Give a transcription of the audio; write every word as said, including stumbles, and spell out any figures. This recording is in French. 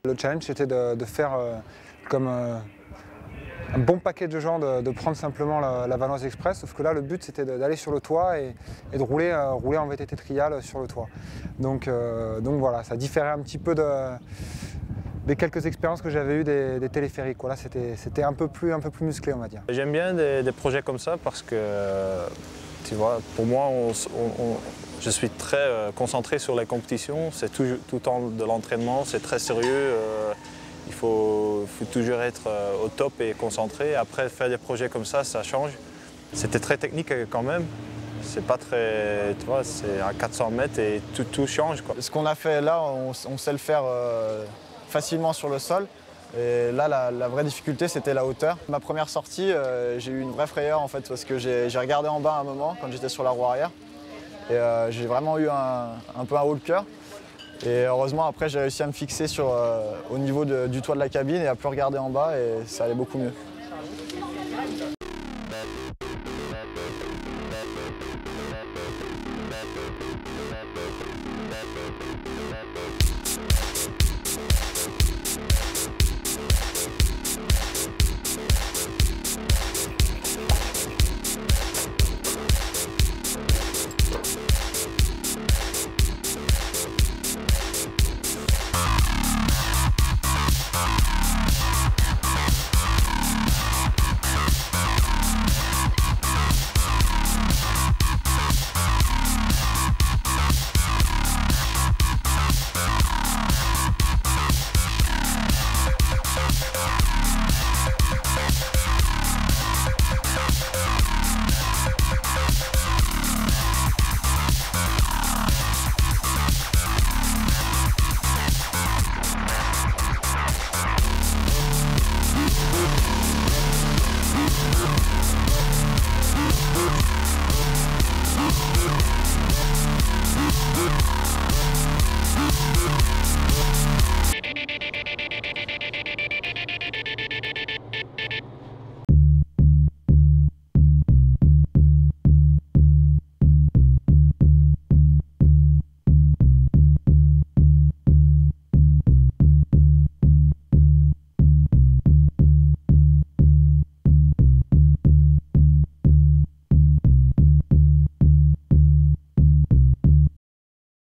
Le challenge c'était de, de faire euh, comme euh, un bon paquet de gens, de, de prendre simplement la, la Vanoise Express, sauf que là le but c'était d'aller sur le toit et, et de rouler, euh, rouler en V T T trial sur le toit. Donc, euh, donc voilà, ça différait un petit peu de, des quelques expériences que j'avais eues des, des téléphériques. Voilà, c'était un peu plus, un peu plus musclé, on va dire. J'aime bien des, des projets comme ça parce que, tu vois, pour moi, on, on, on, je suis très concentré sur les compétitions. C'est tout, tout le temps de l'entraînement, c'est très sérieux. Euh, il faut, faut toujours être au top et concentré. Après, faire des projets comme ça, ça change. C'était très technique quand même. C'est pas très, tu vois, c'est à quatre cents mètres et tout, tout change, quoi. Ce qu'on a fait là, on, on sait le faire euh, facilement sur le sol. Et là, la, la vraie difficulté, c'était la hauteur. Ma première sortie, euh, j'ai eu une vraie frayeur en fait, parce que j'ai regardé en bas à un moment quand j'étais sur la roue arrière. Et euh, j'ai vraiment eu un, un peu un haut le cœur. Et heureusement, après, j'ai réussi à me fixer sur, euh, au niveau de, du toit de la cabine et à plus regarder en bas, et ça allait beaucoup mieux. We'll be right back.